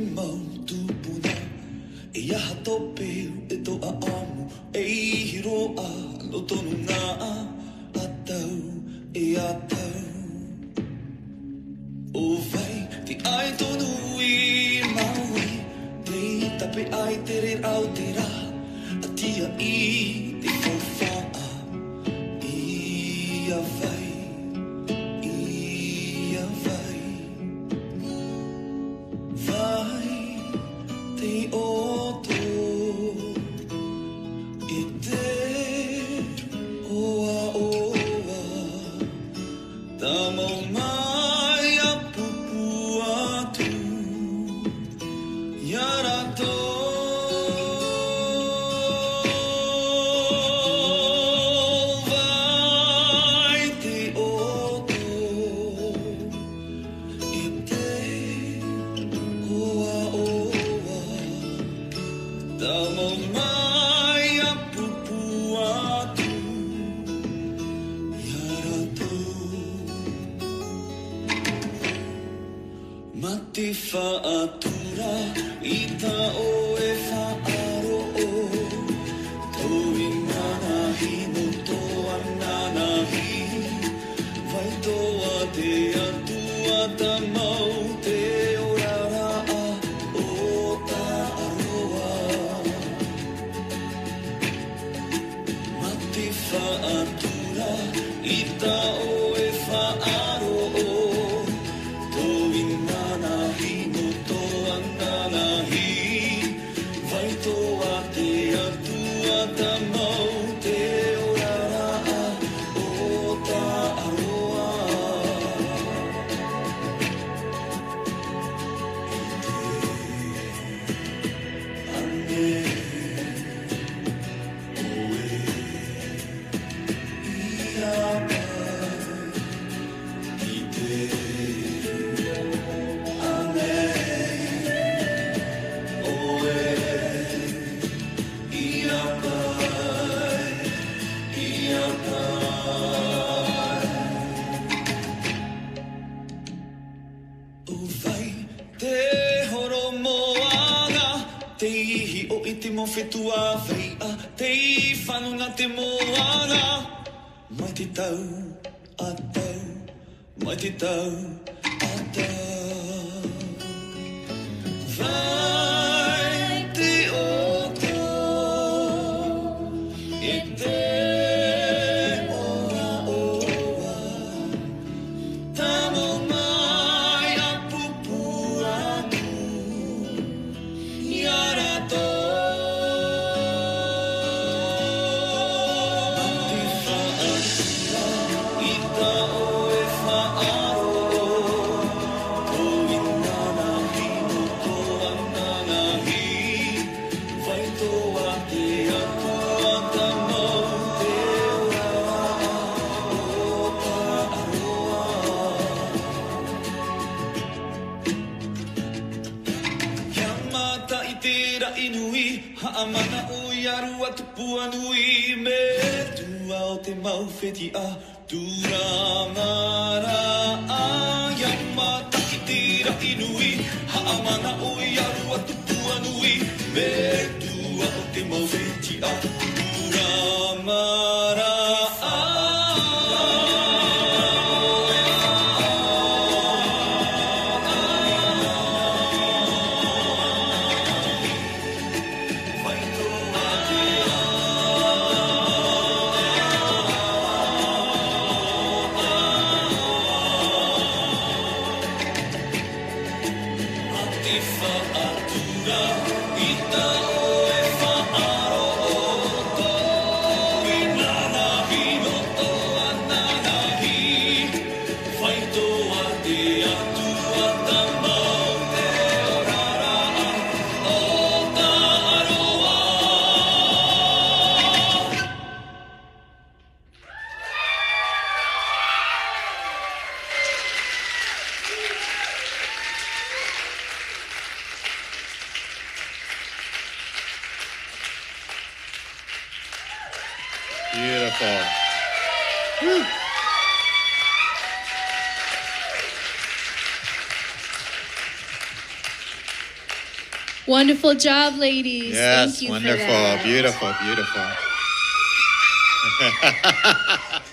mau tupuna e aha topeu e toa amu e hiroa no tonu ngā atau e atau o vai te ai tonu I maui te tape ai te re au te rā atia I te whawhaa ia vai vai te oto I te oa oa ta mau mai a pupu atu ia rato vai te oto I te oa oa ta mau mai a pupu atu ia rato Mate whaatura I ta o e whaaro o Toi nanahi no toa nanahi Vai toa te atua ta mau te orara a o ta aroa Mate whaatura I ta o e whaaro o Toi nanahi no toa nanahi Vai toa te atua ta mau te orara a o ta aroa Ane oe ia mai I te Ane oe ia mai O vai te horo moana Te ihi o I te mowhetua veia Te I whanunga te moana Mai te tau atau Mai te tau atau Vai te oto I te oa oa Ta mau mai a pupu atu ia rato Mate whaatura I ta o e whaaro Toi nanahi no toa nanahi Vai toa te atua ta mau te orara o ta aroa Yamata I te rainui Haamana o iaru atu puanui Me tua o te mau wheti a Turamara a Yamata I te rainui Haamana o iaru atu puanui Me tua o te mau wheti a Turamara a Vai toa te Mate whaatura I ta o e whaaro o Toi nanahi no toa nanahi Vai toa te atua ta mau te orara o ta aroa Beautiful. Woo. Wonderful job, ladies. Yes, Thank you wonderful. for that. Beautiful, beautiful.